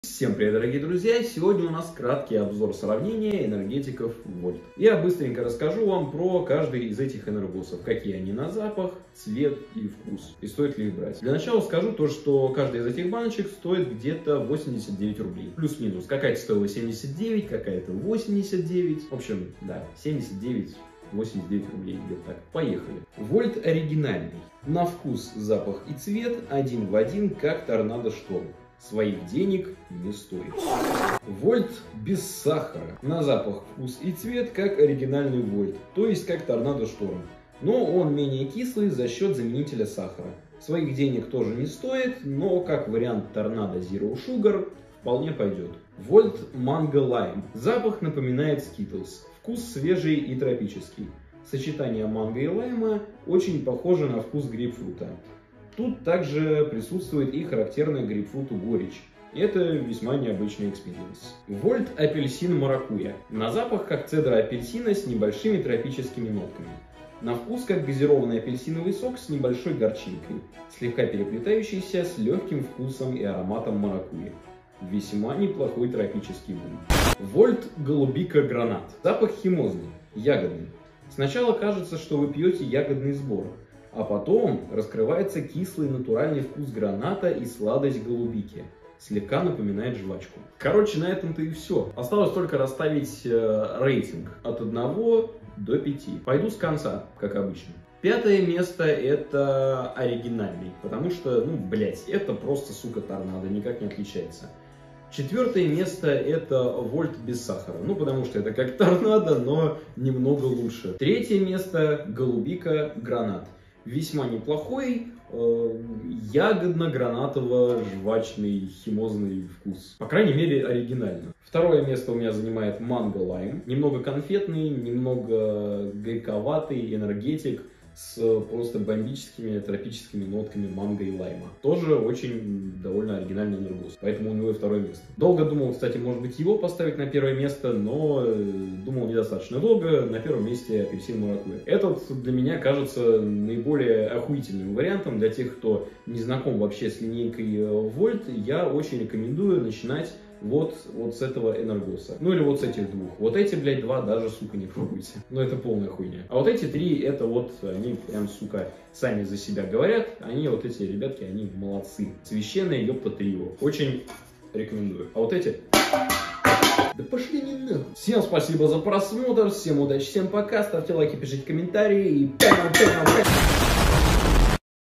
Всем привет, дорогие друзья! Сегодня у нас краткий обзор сравнения энергетиков Volt. Я быстренько расскажу вам про каждый из этих энергосов, какие они на запах, цвет и вкус, и стоит ли их брать. Для начала скажу то, что каждая из этих баночек стоит где-то 89 рублей. Плюс-минус. Какая-то стоила 79, какая-то 89. В общем, да, 79. 89 рублей, где-то так. Поехали. Volt оригинальный. На вкус, запах и цвет один в один, как Торнадо Шторм. Своих денег не стоит. Volt без сахара. На запах, вкус и цвет, как оригинальный Volt, то есть как Торнадо Шторм. Но он менее кислый за счет заменителя сахара. Своих денег тоже не стоит, но как вариант Торнадо Zero Sugar вполне пойдет. Volt Mango Lime. Запах напоминает Skittles. Вкус свежий и тропический. Сочетание манго и лайма очень похоже на вкус грейпфрута. Тут также присутствует и характерная грейпфруту горечь. Это весьма необычный экспириенс. Volt апельсин маракуйя. На запах как цедра апельсина с небольшими тропическими нотками. На вкус как газированный апельсиновый сок с небольшой горчинкой, слегка переплетающийся с легким вкусом и ароматом маракуйи. Весьма неплохой тропический бум. Volt голубика гранат. Запах химозный, ягодный. Сначала кажется, что вы пьете ягодный сбор, а потом раскрывается кислый натуральный вкус граната и сладость голубики. Слегка напоминает жвачку. Короче, на этом-то и все. Осталось только расставить рейтинг от 1 до 5. Пойду с конца, как обычно. Пятое место это оригинальный, потому что, это просто, сука, Торнадо, никак не отличается. Четвертое место это Volt без сахара, потому что это как Торнадо, но немного лучше. Третье место голубика гранат. Весьма неплохой, ягодно-гранатово-жвачный химозный вкус. По крайней мере, оригинально. Второе место у меня занимает Mango Lime. Немного конфетный, немного горьковатый, энергетик с просто бомбическими тропическими нотками манго и лайма. Тоже очень довольно оригинальный энергос, поэтому у него и второе место. Долго думал, кстати, может быть его поставить на первое место, но думал недостаточно долго. На первом месте апельсин маракуйя. Этот для меня кажется наиболее охуительным вариантом для тех, кто не знаком вообще с линейкой Volt. Я очень рекомендую начинать вот с этого энергоса. Или вот с этих двух. Вот эти, блядь, два даже, сука, не пробуйте. Это полная хуйня. А вот эти три, это они прям, сука, сами за себя говорят. Они, эти ребятки, они молодцы. Священное, ёпта, трио. Очень рекомендую. А вот эти... Да пошли не нахуй. Всем спасибо за просмотр, всем удачи, всем пока. Ставьте лайки, пишите комментарии и...